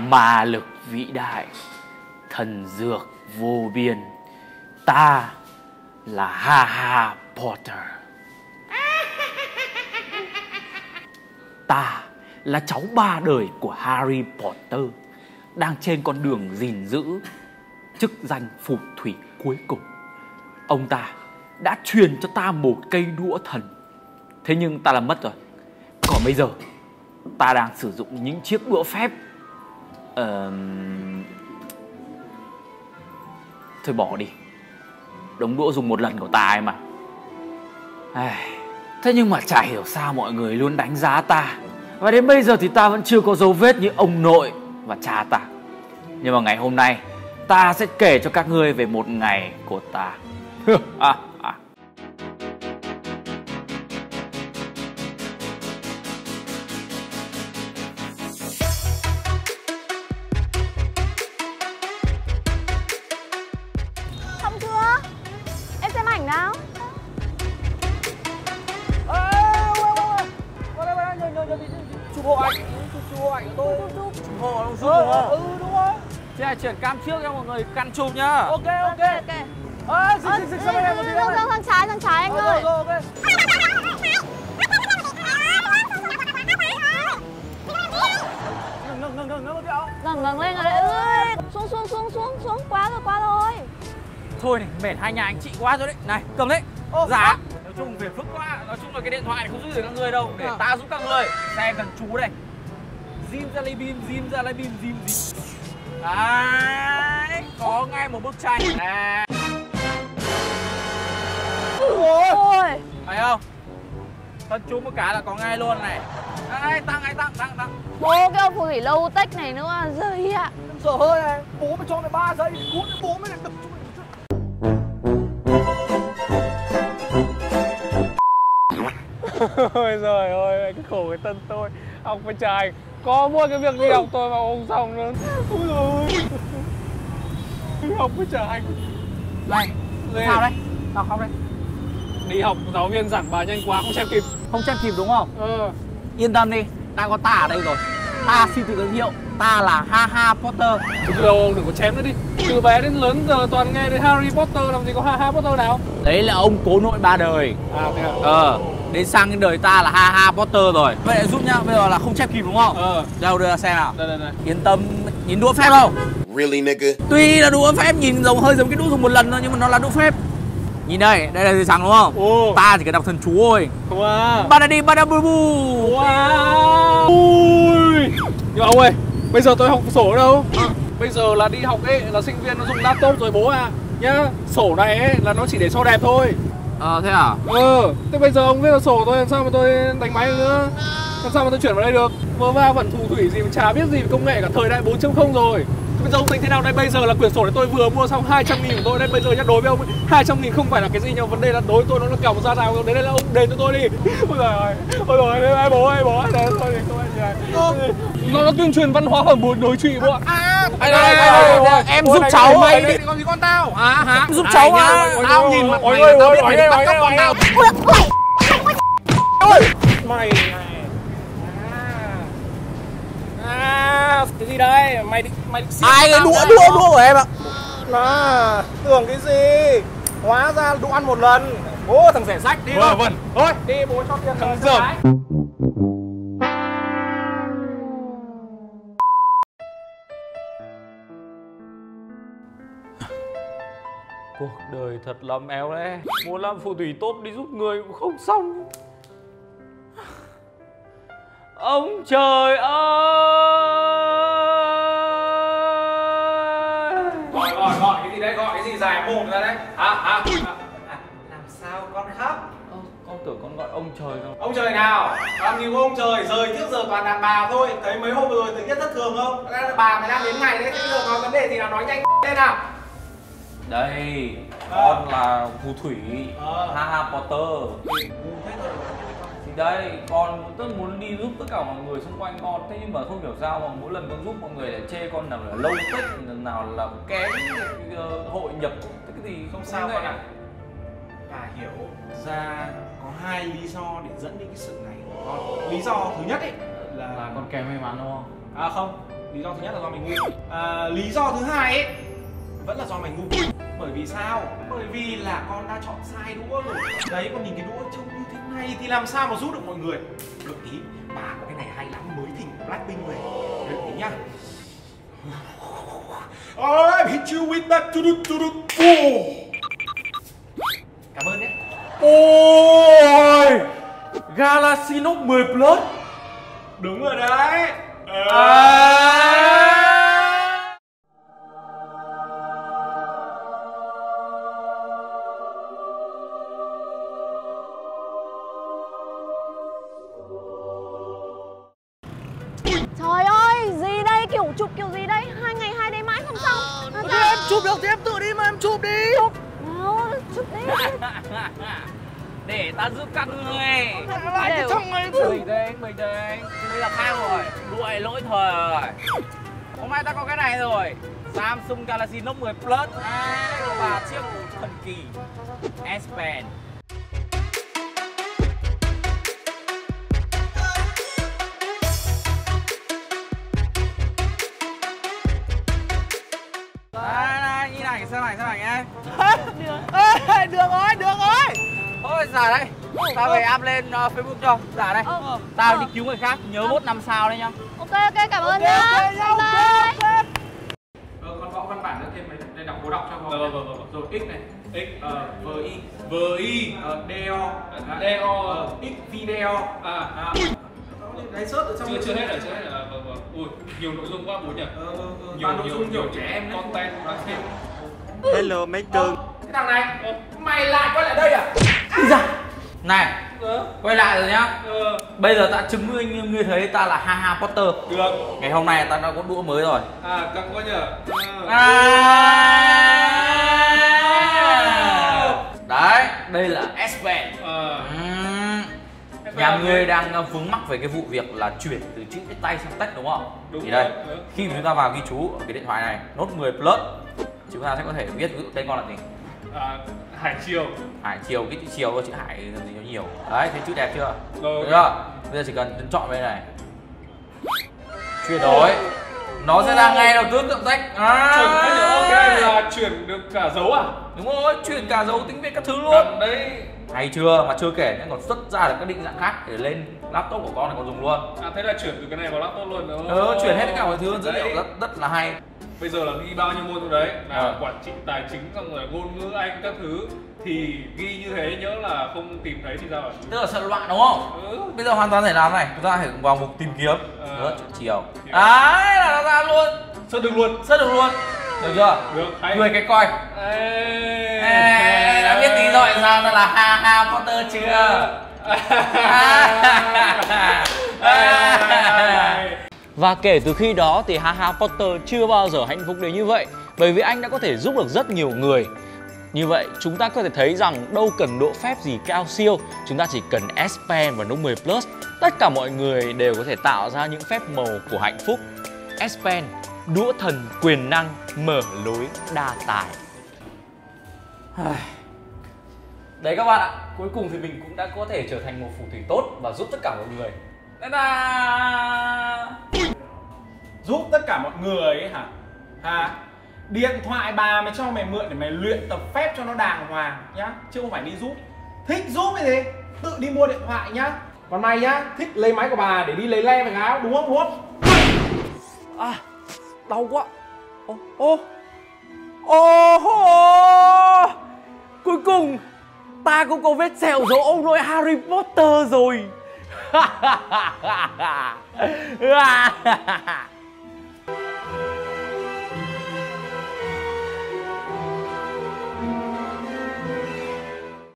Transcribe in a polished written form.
ma lực vĩ đại, thần dược vô biên. Ta là Ha Potter. Ta là cháu ba đời của Harry Potter, đang trên con đường gìn giữ chức danh phù thủy cuối cùng. Ông ta đã truyền cho ta một cây đũa thần, thế nhưng ta làm mất rồi. Còn bây giờ ta đang sử dụng những chiếc đũa phép. Thôi bỏ đi, đống đũa dùng một lần của ta ấy mà. Thế nhưng mà chả hiểu sao mọi người luôn đánh giá ta, và đến bây giờ thì ta vẫn chưa có dấu vết như ông nội và cha ta. Nhưng mà ngày hôm nay ta sẽ kể cho các ngươi về một ngày của ta. Xong chưa? Em xem ảnh nào. Chụp hộ ảnh, chụp hộ ảnh của tôi. Chụp hộ ông Dung đúng không? Ừ đúng rồi. Thế là chuyển cam trước cho mọi người căn chụp nhá. Ok. Dịch sang bên này một tí nữa. Sang trái anh ơi. Rồi, ok. Ngừng một tí ạ. Ngẩng lên rồi ơi. Xuống quá rồi. Thôi này, mệt hai nhà anh chị quá rồi đấy. Này, cầm đấy. Dạ. Nói chung phiền phức quá. Nói chung là cái điện thoại này không giúp được các người đâu. Để ta giúp các người. Xem cần chú đây. Zim ra lấy bim. Đấy, có ngay một bức tranh này. Ôi. Thấy không? Thân chú một cái là có ngay luôn này. Đấy, tăng. Bố cái ông phù thủy lâu tech này nữa giời ạ. Giờ hơi này, bố mày cho mày 3 giây thì cuốn bố mày lại đực cho mày. Ôi giời ơi, cái khổ cái thân tôi. Học với trai, có mỗi cái việc đi học tôi mà không xong nữa. Ôi giời ơi. Học với trai. Này, sao đấy? Sao không đấy? Đi học giáo viên giảng bài nhanh quá không xem kịp. Không xem kịp đúng không? Yên tâm đi, ta có ta ở đây rồi. Ta xin tự giới thiệu, ta là Ha Potter. Đâu, đừng có chém nữa đi. Từ bé đến lớn giờ toàn nghe đến Harry Potter, làm gì có Ha Potter nào. Đấy là ông cố nội ba đời. À thế à? Đến sang cái đời ta là Ha Potter rồi. Vậy lại giúp nhá, bây giờ là không chép kịp đúng không? Đâu đưa ra xem nào. Đây. Yên tâm, nhìn đũa phép không? Really nigga? Tuy là đũa phép nhìn hơi giống cái đũa dùng một lần thôi, nhưng mà nó là đũa phép. Nhìn đây là gì sáng đúng không? Ta chỉ cần đọc thần chú thôi. Wow. Badadi badabubu. Wow. Ui. Nhưng mà ông ơi, bây giờ tôi học sổ ở đâu? Bây giờ là đi học ấy, là sinh viên nó dùng laptop rồi bố à. Nhá, sổ này ấy là nó chỉ để cho đẹp thôi. Thế à? Thế bây giờ ông viết là sổ tôi làm sao mà tôi đánh máy được nữa? Làm sao mà tôi chuyển vào đây được? Vơ va vẩn phù thủy gì mà chả biết gì về công nghệ cả, thời đại 4.0 rồi. Bây giờ ông tính thế nào đây? Bây giờ là quyển sổ này tôi vừa mua xong 200.000 của tôi đây. Bây giờ nhá, đối với ông 200.000 không phải là cái gì, nhưng mà vấn đề là đối với tôi nó là cả một gia đào. Đấy là ông đền cho tôi đi. Ôi giời ơi, ai bố đây thôi thì không ai gì. Nó tuyên truyền văn hóa ở buổi đối trụy bố ạ. Em giúp cháu mày đi. Còn gì con tao? Hả? Giúp cháu á. Tao nhìn mặt mày là tao biết mày bắt cóc con tao. Mày này. Cái gì đây? Mày định Ai cái đũa của em ạ? Mà tưởng cái gì? Hóa ra đũa ăn một lần. Bố thằng rẻ rách đi. Vâng. Thôi, đi bố cho tiền thằng dởm. Cuộc đời thật lắm éo đấy. Muốn làm phù thủy tốt đi giúp người cũng không xong. Ông trời ơi! Gọi cái gì đấy? Gọi cái gì dài mồm ra đấy? Hả? Làm sao con khóc? Con tưởng con gọi ông trời không? Ông trời nào? Làm gì có ông trời, rời trước giờ toàn đàn bà thôi. Thấy mấy hôm vừa rồi thời tiết thất thường không? Bà mày đang đến ngày đấy, thế bây giờ nói vấn đề gì nào nói nhanh lên nào. Đây, con là phù thủy Ha Potter. Thì đây, con rất muốn đi giúp tất cả mọi người xung quanh con. Thế nhưng mà không hiểu sao mà mỗi lần con giúp mọi người lại chê con nào là lâu tech, nào là kém hội nhập, cái gì không sao con ạ. Bà hiểu ra có 2 lý do để dẫn đến cái sự này của con. Lý do thứ nhất ấy là con kém may mắn đúng không? không. Lý do thứ nhất là do mình ngu. Lý do thứ hai ấy vẫn là do mày ngu. Bởi vì sao? Bởi vì là con đã chọn sai đũa rồi. Đấy, còn nhìn cái đũa trông như thế này thì làm sao mà giúp được mọi người. Được tí, bà có cái này hay lắm, mới thỉnh Blackpink về. Được tí nhá. I hit you with that. Cảm ơn nhé. Ôi, Galaxy Note 10 Plus. Đúng rồi đấy. Trời ơi, gì đây? Kiểu chụp kiểu gì đây? 2 ngày 2 đêm mãi không xong. Thì em chụp được thì em tự đi mà em chụp đi. Nào, chụp đi. Để ta giúp các ngươi. Lại cái trong này. Bình tĩnh. Bây giờ khác rồi. Đuổi lỗi thời rồi. Hôm nay ta có cái này rồi. Samsung Galaxy Note 10 Plus và chiếc thần kỳ S Pen. Đây, nhìn này, xem ảnh nhé. Được rồi. Thôi giả đây, tao về up lên Facebook cho. Giả đây, tao đi cứu người khác, nhớ vote 5 sao đấy nhá. Ok, cảm ơn nhá. Bye. Con gõ văn bản nữa thêm mấy đây, đọc cố đọc cho con. Vâng. Rồi x này, x vi deo x video đấy, search ở trong Chưa hết rồi. Vâng. Ui, nhiều nội dung quá bố nhỉ. nhiều nội dung nhiều trẻ em đấy. Content đáng thêm. Hello mấy cưng. Cái thằng này, mày lại quay lại đây à? Này, quay lại rồi nhá. Bây giờ ta chứng minh ngươi thấy ta là Haha Potter. Được. Ngày hôm nay ta đã có đũa mới rồi. Căng quá nhở. Đấy, đây là S Pen. Nhà ngươi đang vướng mắc về cái vụ việc là chuyển từ chữ viết tay sang text đúng không? Đúng thì rồi. đây, khi mà chúng ta vào ghi chú ở cái điện thoại này Note 10 Plus, chúng ta sẽ có thể viết ví dụ tên con là gì? Hải Triều. Hải Triều, cái chữ Triều, chữ Hải làm gì nó nhiều. Đấy, thấy chữ đẹp chưa? Rồi. Được chưa? Bây giờ chỉ cần chọn bên này, chuyển đổi, nó sẽ ra ngay đầu tước tượng text. Chuẩn thế nhỉ? Ok, là chuyển được cả dấu à? Đúng rồi, chuyển cả dấu tiếng Việt các thứ luôn. Cần đấy. Hay chưa? Mà chưa kể nó còn xuất ra được các định dạng khác để lên laptop của con này còn dùng luôn. Thế là chuyển từ cái này vào laptop luôn đúng không? Chuyển hết tất cả mọi thứ dữ liệu rất là hay. Bây giờ là ghi bao nhiêu môn trong đấy là quản trị tài chính, xong rồi ngôn ngữ Anh các thứ, thì ghi như thế nhớ là không tìm thấy thì sao ạ? Tức là sợ loạn đúng không? Bây giờ hoàn toàn thể làm này, chúng ta có thể vào mục tìm kiếm chuyện chiều. Đấy là nó ra luôn. Search được luôn. Được chưa? Được, hay. Người cái coi. Đã biết tí rồi sao ta là Haha Potter chưa? Và kể từ khi đó thì Haha Potter chưa bao giờ hạnh phúc đến như vậy, bởi vì anh đã có thể giúp được rất nhiều người. Như vậy chúng ta có thể thấy rằng đâu cần độ phép gì cao siêu, chúng ta chỉ cần S Pen và Note 10 Plus, tất cả mọi người đều có thể tạo ra những phép màu của hạnh phúc. S Pen, đũa thần quyền năng mở lối đa tài. Đấy các bạn ạ, cuối cùng thì mình cũng đã có thể trở thành một phù thủy tốt và giúp tất cả mọi người. Giúp tất cả mọi người ấy hả? Điện thoại bà mày cho mày mượn để mày luyện tập phép cho nó đàng hoàng nhá, chứ không phải đi giúp. Thích giúp cái gì? Tự đi mua điện thoại nhá. Còn mày nhá, thích lấy máy của bà để đi lấy le với áo, đúng không? Đau quá. Cuối cùng ta cũng có vết sẹo dấu ông nội Harry Potter rồi.